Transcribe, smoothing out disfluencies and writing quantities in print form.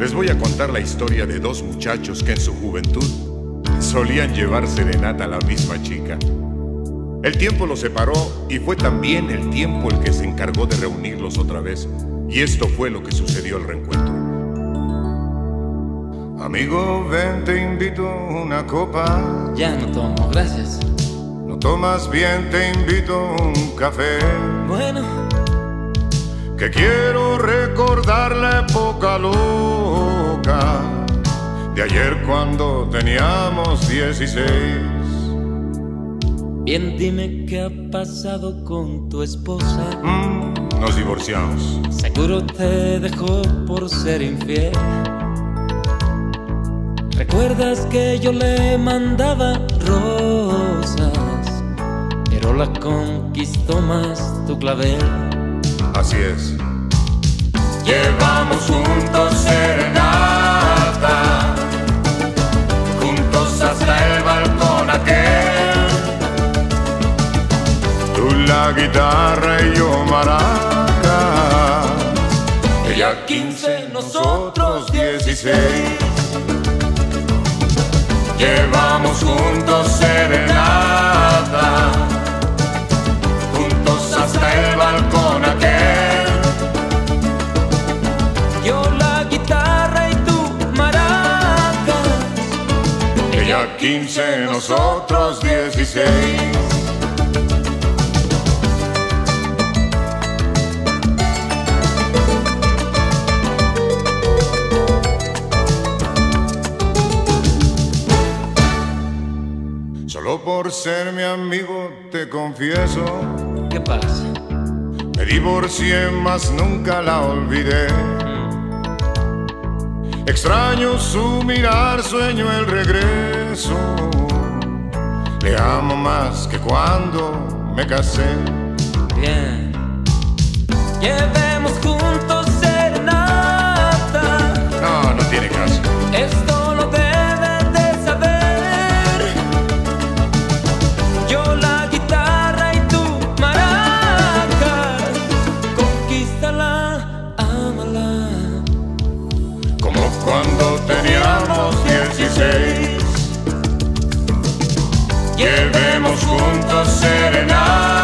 Les voy a contar la historia de dos muchachos que en su juventud solían llevar serenata a la misma chica. El tiempo los separó y fue también el tiempo el que se encargó de reunirlos otra vez. Y esto fue lo que sucedió al reencuentro. Amigo, ven, te invito a una copa. Ya no tomo, gracias. ¿No tomas bien? Te invito a un café. Bueno, que quiero recordar la época loca de ayer cuando teníamos 16. bien, dime qué ha pasado con tu esposa. Nos divorciamos. Seguro te dejó por ser infiel. ¿Recuerdas que yo le mandaba rosas, pero la conquistó más tu clavel? Así es. Llevamos juntos serenata, juntos hasta el balcón aquel. Tú la guitarra y yo maraca. Ella 15, nosotros 16. Llevamos juntos serenata, juntos hasta el balcón aquel. Yo la guitarra y tú maracas. Ella 15, nosotros 16. Solo por ser mi amigo te confieso, ¿Qué pasa? me divorcié, mas nunca la olvidé. Extraño su mirar, sueño el regreso. Le amo más que cuando me casé. Bien. Llevemos juntos serenata. No, no tiene caso. Esto lo debes de saber. Yo la guitarra y tú maracas. Conquístala, ámala. Como cuando teníamos 16. Llevemos juntos serenata,